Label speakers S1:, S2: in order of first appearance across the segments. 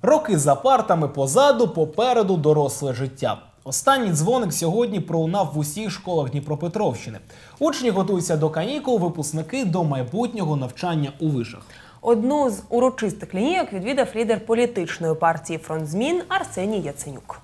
S1: Роки за партами позаду, попереду доросле життя. Останній дзвоник сьогодні пролунав в усіх школах Дніпропетровщини. Учні готуються до канікул, випускники – до майбутнього навчання у вишах.
S2: Одну з урочистих лінійок відвідав лідер політичної партії «Фронт змін» Арсеній Яценюк.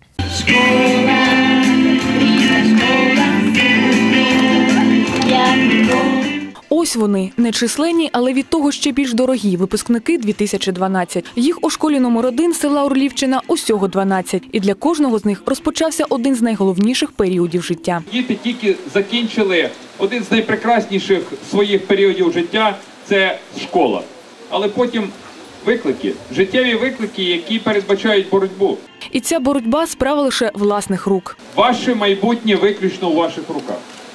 S3: Ось вони, нечисленні, але від того ще більш дорогі випускники 2012. Їх у школі номер 1 села Орлівчина усього 12. І для кожного з них розпочався один з найголовніших періодів життя.
S4: Діти тільки закінчили один з найпрекрасніших своїх періодів життя – це школа. Але потім виклики, життєві виклики, які передбачають боротьбу.
S3: І ця боротьба – справа лише власних рук. Ваше
S4: майбутнє виключно у ваших руках.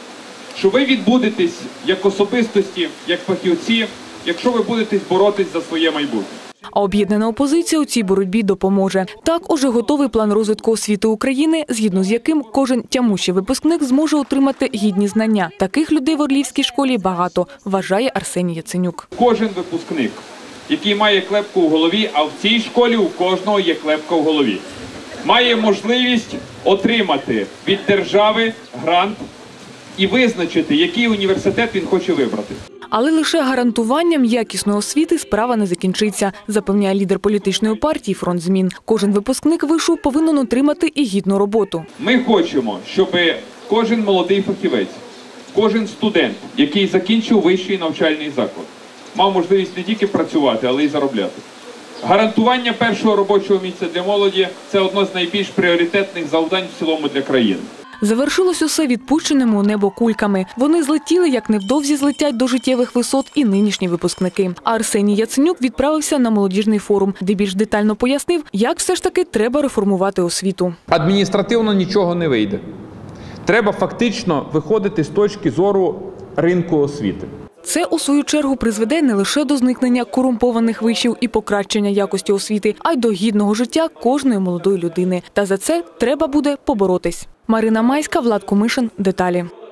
S4: Що ви відбудетесь як особистості, як фахівці, якщо ви будете боротись за своє майбутнє.
S3: А об'єднана опозиція у цій боротьбі допоможе. Так, уже готовий план розвитку освіти України, згідно з яким кожен тямущий випускник зможе отримати гідні знання. Таких людей в Орлівській школі багато, вважає Арсеній Яценюк.
S4: Кожен випускник, який має клепку в голові, а в цій школі у кожного є клепка в голові, має можливість отримати від держави грант і визначити, який університет він хоче вибрати.
S3: Але лише гарантуванням якісної освіти справа не закінчиться, запевняє лідер політичної партії «Фронт змін». Кожен випускник вишу повинен отримати і гідну роботу.
S4: Ми хочемо, щоб кожен молодий фахівець, кожен студент, який закінчив вищий навчальний заклад, мав можливість не тільки працювати, але й заробляти. Гарантування першого робочого місця для молоді – це одне з найбільш пріоритетних завдань в цілому для країни.
S3: Завершилось усе відпущеними у небо кульками. Вони злетіли, як невдовзі злетять до життєвих висот і нинішні випускники. А Арсеній Яценюк відправився на молодіжний форум, де більш детально пояснив, як все ж таки треба реформувати освіту.
S4: Адміністративно нічого не вийде. Треба фактично виходити з точки зору ринку освіти.
S3: Це, у свою чергу, призведе не лише до зникнення корумпованих вишів і покращення якості освіти, а й до гідного життя кожної молодої людини. Та за це треба буде поборотись. Марина Майська, Влад Комишин. Деталі.